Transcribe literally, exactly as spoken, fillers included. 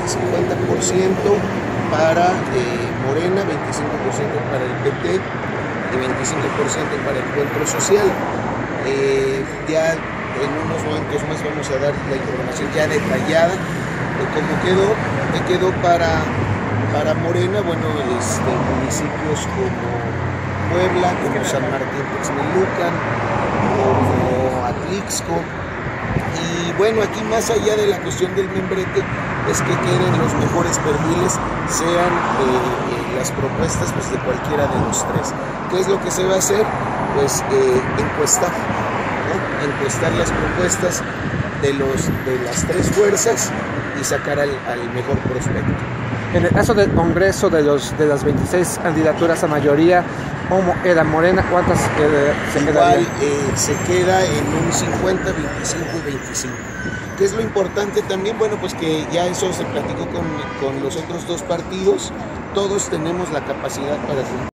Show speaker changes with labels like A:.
A: cincuenta por ciento para eh, Morena, veinticinco por ciento para el P T y veinticinco por ciento para Encuentro Social. Eh, ya en unos momentos más vamos a dar la información ya detallada de cómo quedó. Me quedó para, para Morena, bueno, este, municipios como Puebla, como San Martín Texmelucan, como Atlixco. Y bueno, aquí más allá de la cuestión del membrete, es que queden los mejores perfiles, sean eh, eh, las propuestas pues, de cualquiera de los tres. ¿Qué es lo que se va a hacer? Pues eh, encuestar, ¿no? Encuestar las propuestas de, los, de las tres fuerzas y sacar al, al mejor prospecto.
B: En el caso del Congreso, de, los, de las veintiséis candidaturas a mayoría, ¿cómo era Morena? ¿Cuántas eh, se
A: Igual
B: quedarían?
A: eh, se queda en un cincuenta, veinticinco y veinticinco. ¿Qué es lo importante también? Bueno, pues que ya eso se platicó con, con los otros dos partidos. Todos tenemos la capacidad para